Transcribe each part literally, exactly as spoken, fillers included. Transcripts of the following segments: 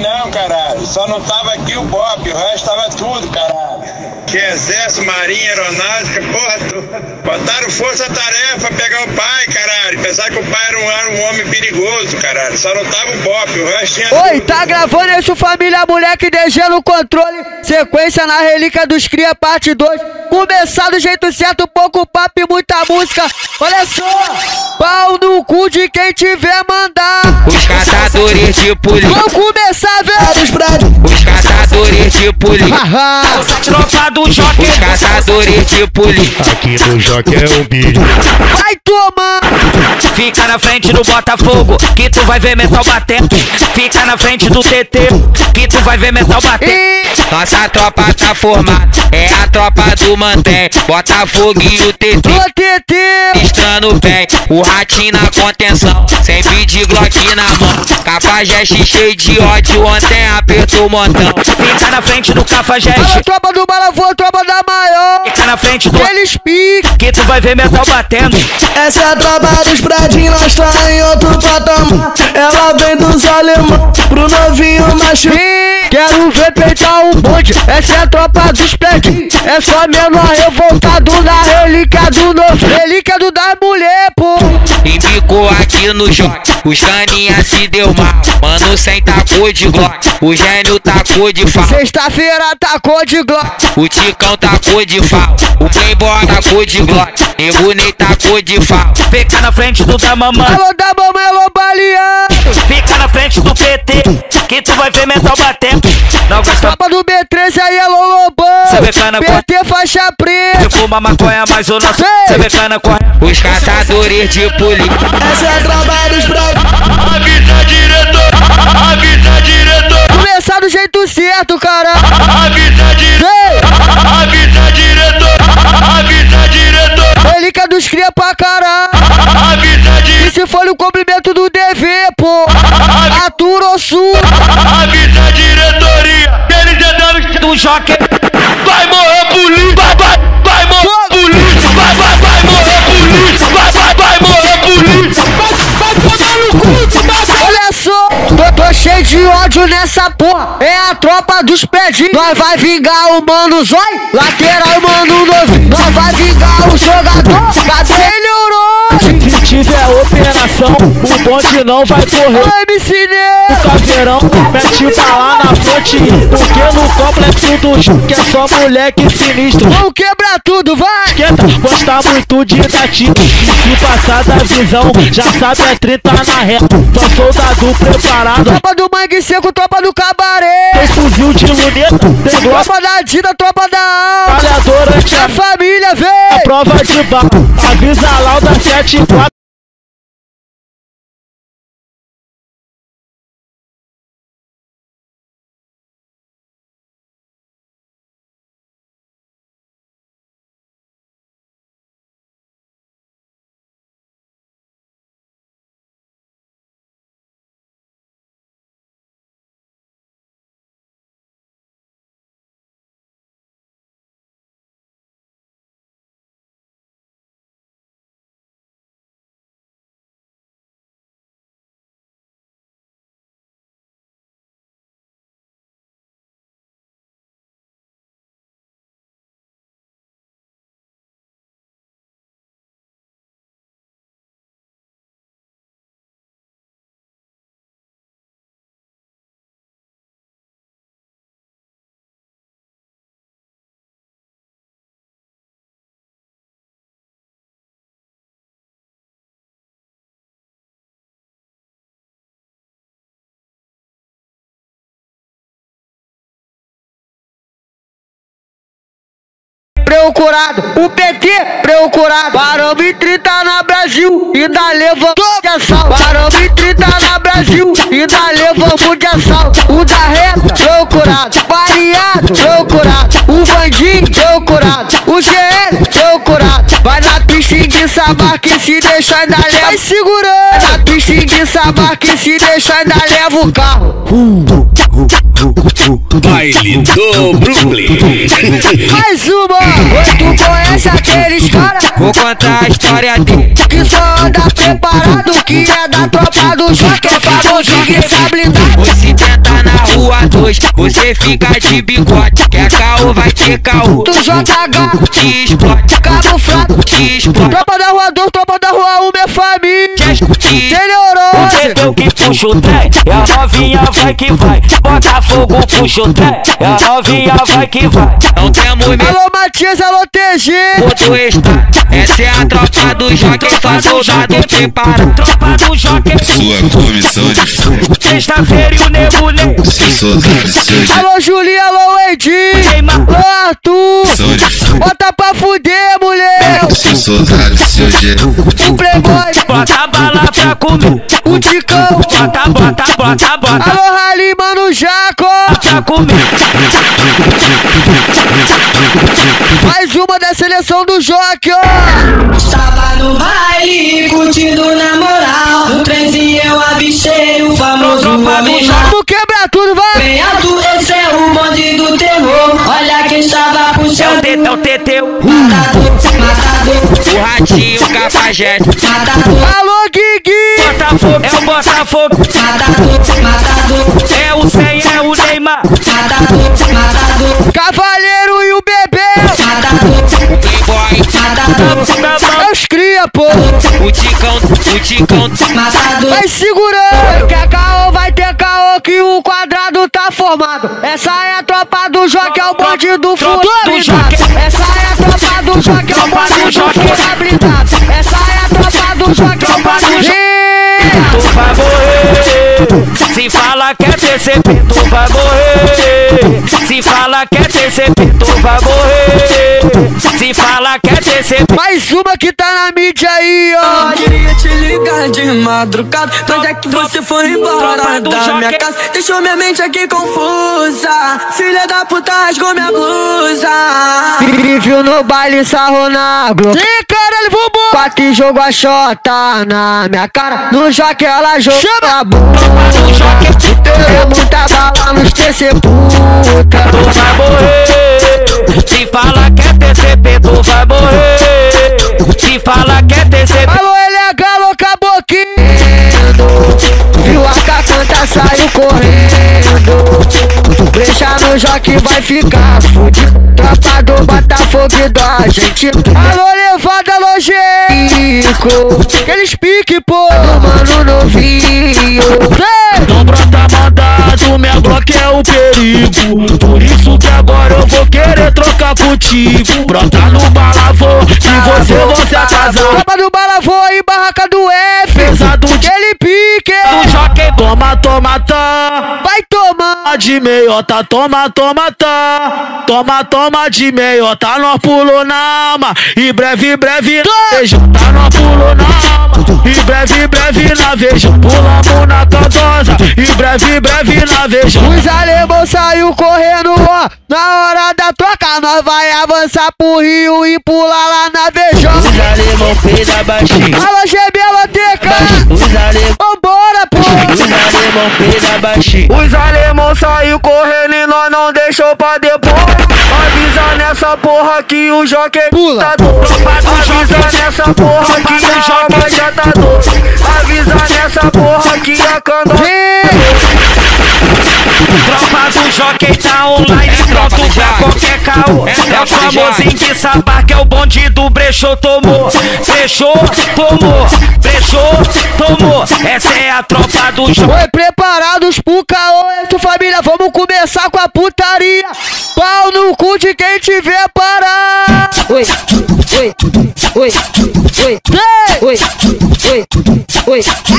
não, caralho. Só não tava aqui o Bop, o resto tava tudo, caralho. Que exército, marinha, aeronáutica, porra, toda. Botaram força-tarefa pra pegar o pai, caralho. Pensar que o pai era um, era um homem perigoso, caralho. Só não tava o Bop, o resto tinha... Oi, tá gravando isso, família, moleque, D G no controle. Sequência na relíquia dos cria, parte dois. Começar do jeito certo, pouco papo e muita música. Olha só, pau no cu de quem tiver mandar. Os caçadores de polícia. Vamos começar, velho. Os caçadores de polícia. Tropa do Joque. Os caçadores de polícia. Aqui no Joque é o bicho. Vai tomar. Fica na frente do Botafogo, que tu vai ver metal batendo. Fica na frente do T T, que tu vai ver metal batendo. E... Nossa tropa tá formada, é a tropa do Mandé. Botafogo e o T T. O T T. Estrando bem, o ratinho na contenção. Sempre de Glock na mão. Cafajeste cheio de ódio, ontem apertou o montão. Fica na frente do Fala, Cafajeste, tropa do Balavô, tropa da maior. fica na frente do Eles piquem. que tu vai ver metal batendo. Essa é a tropa dos prédios, nós tá em outro patamar. Ela vem dos alemão pro novinho macho. E... Quero ver peitar o bonde. Essa é a tropa dos prédios. É só menor revoltado na relíquia do novo. Relíquia do das mulher, pô. Embicou aqui no Joque, os caninha se deu mal. Mano sem tacou de Glock, o gênio tacou de fal. Sexta-feira tacou de Glock. O Ticão tacou de fal, o Playboy tacou de Glock, Nego Ney tacou de fal. Fica na frente do da mamãe, Alô da mamãe, alô baleado. fica na frente do P T, que tu vai ver metal batendo. Não gosta Tropa do B treze aí, alô Lobão. Cê vê cana P T faixa preta. de fuma maconha, mas o nosso cê vê cana corre. Os caçadores de polícia. Essa é a tropa dos prédios. Avisa diretor, avisa diretor, Começar do jeito certo, cara. avisa diretor, Ei, avisa diretor, avisa diretor, relíquia dos cria pra caralho. avisa E diretor, se for no cumprimento do dever, pô. Atura ou sul. avisa diretoria. Eles entraram Do Joque, vai morrer polícia, vai, vai, vai morrer polícia, vai, vai, vai morrer polícia, vai, vai, vai morrer polícia, vai, vai tomar no cu, vai, Olha só, tô, tô cheio de ódio nessa porra. É a tropa dos pedinhos. Nós vai vingar o mano zói, lateral mano novo. Nós vai vingar o jogador, cadê ele, Orochi? Se tiver operação, o bonde não vai correr. Ô, M C Nero. Caveirão, mete bala na frente. Porque no complexo do Joque é só moleque sinistro. Vamos quebrar tudo, vai. Esquenta, gosta muito de dar tiro. Se passar da visão, já sabe é trinta na reta. Só soldado preparado. Tropa do mangue seco, tropa do cabaré. Tem fuzil de luneta, tem glock. Tropa da Dina, tropa da alma. Galhadora, A tia, família, vem. prova de bala. Avisa lá o da sete quatro. Procurado, o P T procurado. Paramos em trinta na Brasil, ainda levamos de assalto. Paramos em trinta na Brasil, ainda levamos de assalto. O da reta procurado, variado procurado. O bandinho procurado, o G L procurado. Vai na pista de sabar que se deixa ainda leva. Vai segurando. Vai na pista de sabar que se deixa ainda leva o carro. Baile do Brooklyn. Mais uma, oi, tu conhece aqueles caras? Vou contar a história dele. Que só anda preparado, que é da tropa do Joque. É famoso que sabe blindar. Os setenta na rua dois, você fica de bigode. Quer caô, vai ter caô. Tu J H, Te explode, camuflado, te explode. tropa da rua dois, tropa da rua um, minha família. Te Tem neurose. Bebeu que puxa o trem, e a novinha vai que vai. Botafogo puxa o trem, e a novinha vai que vai. Não temos medo Alô Matias, alô T G. do estado. Essa é a tropa do jockey, só soldado prepara. Tropa do jockey, Sua comissão de fogo, sexta-feira e o nego nem. seu soldado, seu de Alô Julinha, alô Edinho. Neymar, Alô Arthur. comissão de fogo, Bota pra fuder, mulher. seu soldado, seu de O Playboy, bota bala pra comer. o Ticão. Bota, bota, bota, bota Alô Rally, mano Jaco. pra comer. Mais uma da seleção do Jockey, ó. Estava no baile, curtindo na moral. No trenzinho eu avistei o famoso homem mal. Vamos quebrar tudo, vai. Bem alto, esse é o bonde do terror. Olha quem estava É o puxando. teteu, teteu. Matador, matador, o ratinho, o cafajeste. matador, Alô Guigui. Botafogo, é o Botafogo. matador, matador, É o cem, é o Neymar. matador, matador, Cavaleiro e o bebê. matador, Playboy, matador, É os cria, pô. o ticão, o ticão. matador. Vai segurando. Quer caô, vai ter caô que o quadrado tá formado. Essa é a tropa do Jockey, é o bonde do furo blindado. Essa é a tropa do Jockey, é o bonde do furo blindado. Essa é a tropa do Jockey, é o bonde do Tu vai morrer. Se fala que é T C P, tu vai morrer. Se fala que é T C P, tu vai morrer. Se fala que é T C P. Mais uma que tá na mídia aí, ó. Queria te ligar de madrugada. Onde é que você foi embora Tropa do da Jockey. minha casa? Deixou minha mente aqui confusa. Filha da puta rasgou minha blusa. Me viu no baile sarro na Globo. Ih, caralho, vambora. Quatro e jogou a xota na minha cara. No Jockey ela jogou a bunda. É muita bala nos T C puta. Tu vai morrer. Se fala que é T C P, tu vai morrer. Se fala que é T C P. Alô, ele é galo, caboquinho. Viu a cacanta, saiu correndo. Brecha no Jockey, vai ficar fudido. Tropa do Botafogo e da gente. Alô, levada, alô, Geico. Aqueles pique, pô. Do mano novinho. Não brota mandado, minha Glock é o perigo. Por isso que agora eu vou querer trocar contigo. Brota no balavô, se você você atrasar. Tropa do Balavô e barraca do F. Pesado de Aquele pique. do Jockey, toma, toma, tá. Vai tomar. De meiota, toma, toma, tá. Toma, toma de meiota, nós pulou na ama. E breve, breve na veja, tá nós pulou na ama. E breve, breve na veja, pulamos na cantosa. E breve, breve na veja. Os alemão saiu correndo, ó. Na hora da troca, nós vai avançar pro Rio e pular lá na Vejão. Os alemão peida baixinho. Alô, G B L T K. Os alemão, Vambora, pô. os alemão peida baixinho. Os alemão saiu correndo e nós não deixou pra depois. Avisa nessa porra que o Jockey Pula. tá doido. Avisa nessa porra que o Jockey já tá doido. Avisa nessa porra que a candona. Tropa do Jockey tá online, pronto pra qualquer caô. É o famosinho de Sabá, que é o bonde do brechou, tomou. Brechou, tomou. Brechou, tomou. Essa é a tropa do Jockey. Oi, preparados pro caô, essa família, vamos começar com a putaria. Pau no cu de quem tiver parar. Oi, oi, oi, oi, oi, oi, oi,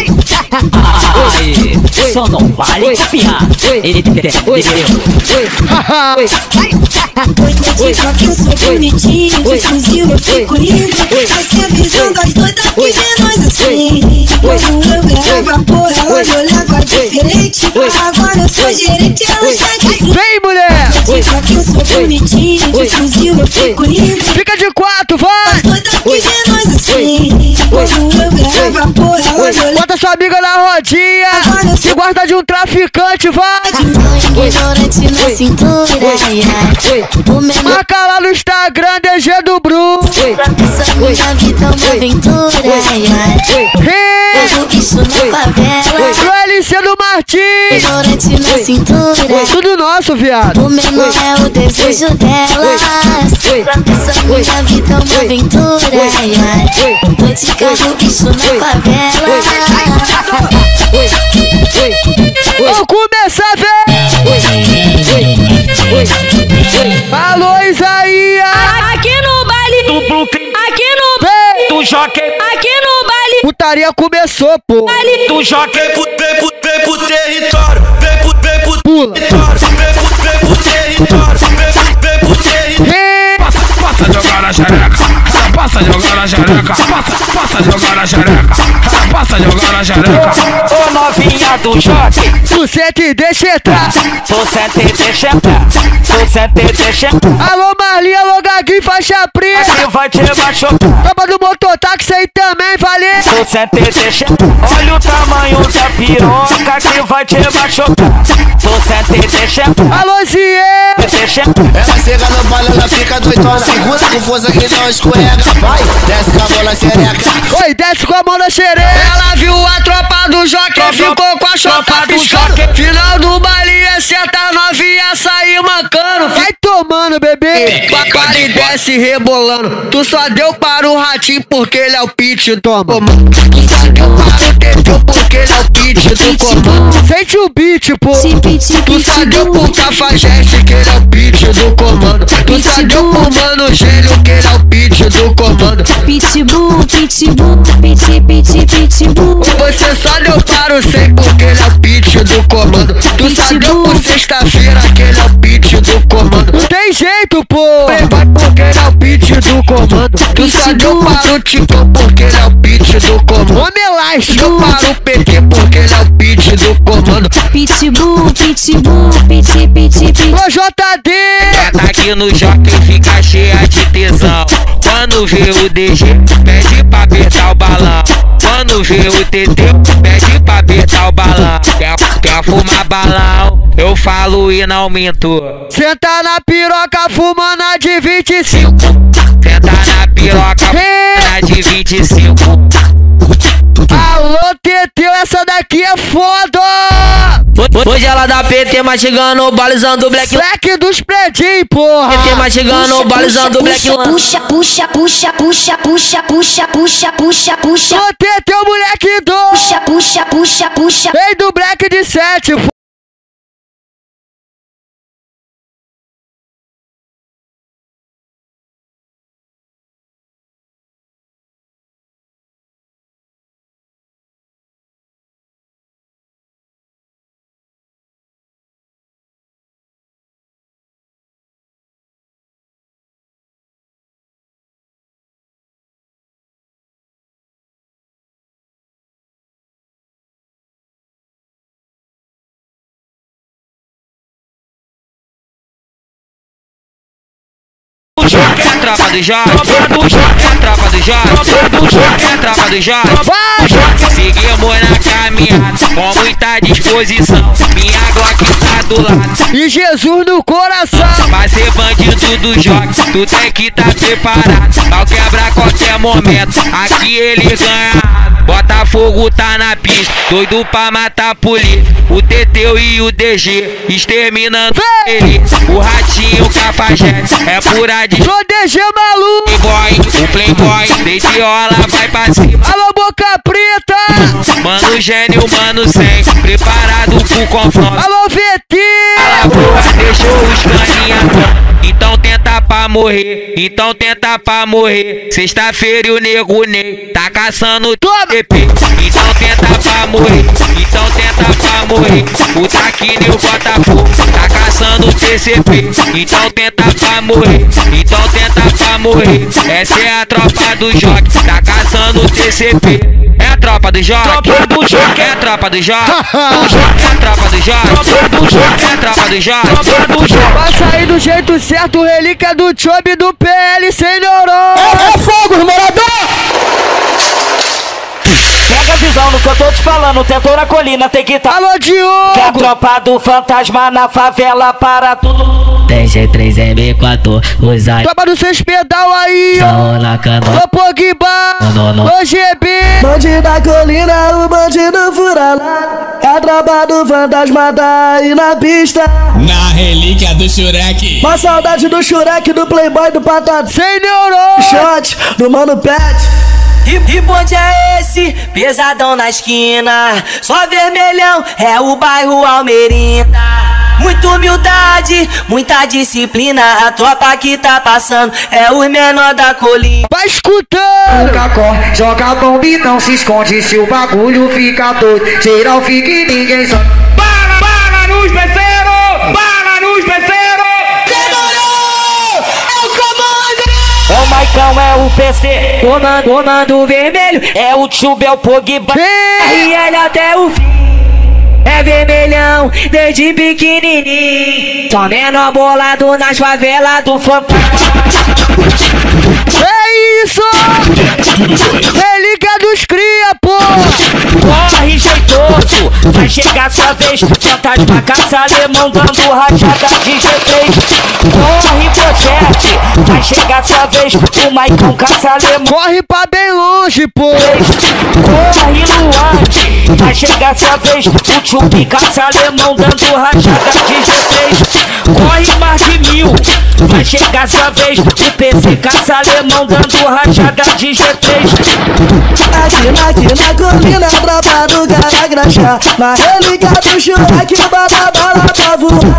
Ai, só não vale copiar. Ele entendeu. oi, haha, oi. Oi, só que eu sou bonitinho, de fuzil eu fico lindo. Vai ser a visão das doidas que vê nós assim. Quando eu ganhava porra, ela me olhava diferente. Agora eu sou gerente, ela está de frente. Vem, mulher. Só que eu sou bonitinho, de fuzil eu fico lindo. Fica de quatro, vai. As doidas que vê nós assim. Quando eu ganhava porra, ela me olhava. Bota sua amiga na rodinha. Se guarda de um traficante, vai. Ignorante na cintura, o menor Marca lá no Instagram, D G do Bru. essa minha vida é uma aventura. Hey. Eu bicho na favela. Pro L C do Martins. Desodorante na cintura. Tudo nosso, viado. O menor é o desejo delas. Essa minha vida é uma aventura. Ai, ai. Tô de carro, bicho na favela. Vou começar a ver. Alô, Isaías. Aqui no baile, Duplo aqui no Vem. do jockey, aqui no baile, Putaria começou, pô. do jockey. Vem pro, vem pro, vem pro território. Vem pro, vem pro Pula. território. Vem pro, vem pro território. Vem pro, vem pro território. Vem. Passa, passa jogar na xereca. Ela passa jogar na xereca. Passa, passa jogar na xereca. Ela passa jogar na xereca. Ô novinha do jockey, Tu senta e deixa entrar. tô senta e deixa entrar. Tô senta e deixa entrar. Alô, Marlinha, alô, Gaguinho, faixa preta. Aqui vai te machucar. Tropa do mototáxi aí também, valeu. Tô senta e deixa entrar. Olha o tamanho da piroca que vai te machucar. Tô senta e deixa entrar. Alô, Zier. Deixa entrar. Ela chega no baile, ela fica doidona. Segura com força que não escorrega. Vai, desce com a mão na xereca. Oi, desce com a mão na xereca. Ela viu a tropa do jockey, ficou com a chota piscando. Final do baile é sentar novinha, sair mancando. Vai tomando, bebê. Para e desce rebolando. Tu só deu para o ratinho porque ele é o pitch, toma. Tu só deu para o teteu porque ele é o pitch do comando. Sente o beat, pô. Tu só deu pro Cafajeste que ele é o pitch do comando. Tu só deu pro Mano Gênio que ele é o pitch do comando. Pitbull, pitbull, pit, pit, pitbull. Você só deu para o cem porque ele é o pitch do comando. Tu só deu por sexta-feira que ele é o pitch do comando. Não tem jeito, pô. Vai porque ele é o pitch do comando. Tu só deu para o Ticão porque ele é o pitch do comando. Homem elástico para o P T porque ele é o pitch do comando. Pitbull, pitbull, pit, pit, pit. Ô J D. Tá aqui no jockey, fica cheia de tesão. Quando vê o D G, pede pra apertar o balão. Quando vê o T T, pede pra apertar o balão. Quer, quer fumar balão? Eu falo e não minto. Senta na piroca fumando a de vinte e cinco. Senta na piroca, na de vinte e cinco. Alô, Teteu, essa daqui é foda! Hoje ela dá P T mastigando, balizando o black. Black dos predinhos, porra! P T mastigando, balizando o black. Puxa, puxa, puxa, puxa, puxa, puxa, puxa, puxa, puxa. Ô, Teteu, moleque do... Puxa, puxa, puxa, puxa. Vem do Black de sete, É a tropa do jockey, é a tropa do jockey, é a tropa do jockey. Seguimos na caminhada com muita disposição. Minha Glock tá do lado e Jesus no coração. Pra ser bandido do jockey, tu tem que tá preparado. Pau quebra a qualquer momento, aqui ele ganha. Botafogo tá na pista, doido pra matar a polícia. O Teteu e o D G exterminando ele. O Ratinho, o Cafajeste é pura de... Sou D G maluco. Playboy, o Playboy, deitiola, vai pra cima. Alô, Boca Preta. Mano Gênio, mano cem, preparado pro confronto. Alô, V T. A lagoa deixou os caninha. Então tenta pra morrer, então tenta pra morrer. Sexta-feira e o nego Ney tá caçando T P. Então tenta pra morrer, então tenta pra morrer. O Traquini e o Botafogo tá caçando T C P. Então tenta pra morrer, então tenta pra morrer. Essa é a tropa do jockey, tá caçando T C P. É a tropa do jockey, é a tropa do jockey, é a tropa do jockey, é a tropa do jockey. Vai sair do jeito certo, relíquia do Chob do P L sem neurônio. É fogo, morador! Pega a visão no que eu tô te falando, tentou na colina, tem que tá. Alô, Diogo! Que a tropa do fantasma na favela para tudo. três G três M quatro, os aí. Toma nos seus pedal aí, ó. Na canoa. Ô Pogba, ô G B. Bandido da colina, o bandido fura lá. É a tropa do fantasma tá aí na pista. Na relíquia do Shurek. Uma saudade do Shurek, do Playboy, do Patata. Sem neurônio. Shot do Mano Pet. Que, que bonde é esse? Pesadão na esquina. Só vermelhão, é o bairro Almerinda. Muita humildade, muita disciplina. A tropa que tá passando é o menor da colina. Vai escutando. Cacó, joga a bomba e não se esconde. Se o bagulho fica doido, geral fica e ninguém sabe. Para, para nos beceiros! Para nos beceiros! Demorou! É o comando! É o Maicão, é o P C. Comando, comando vermelho. É o Tchubel Pogba. Vem! E ele até o fim. É vermelhão, desde pequenininho. Só menor bolado nas favelas do fantasma. É isso! Relíquia dos cria, pô! Corre jeitoso, vai chegar sua vez. Fantasma caça alemão dando rachada de G três. Corre projete, vai chegar sua vez. O Maicon caça alemão. Corre pra bem longe, pô! Corre Luan, vai chegar sua vez. O Tchubi caça alemão dando rachada de G três. Corre mais de mil, vai chegar sua vez. O P C caça alemão dando rachada de G três. Aqui, aqui na colina, tropa do cara graxa. Na relíquia do Shurek, bota bala pra voar.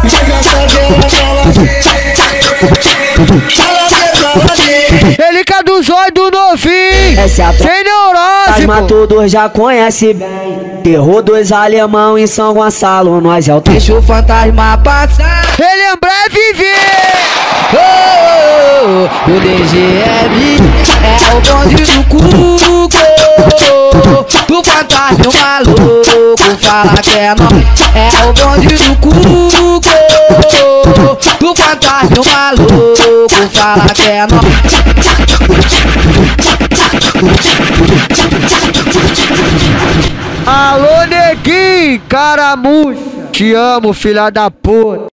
Relíquia do zóio do novinho. Essa é a sem neurose, Fantasma pô. todos já conhece bem. Terror dos alemão em São Gonçalo. Nós é o deixa o fantasma passar. Ele em breve vem. Oh, oh, oh, o D G M é o bonde do cuco. Do fantasma maluco, fala que é nós. É o bonde do cuco. Do fantasma maluco, fala que é nós. Alô, neguinho, caramuça. Te amo, filha da puta.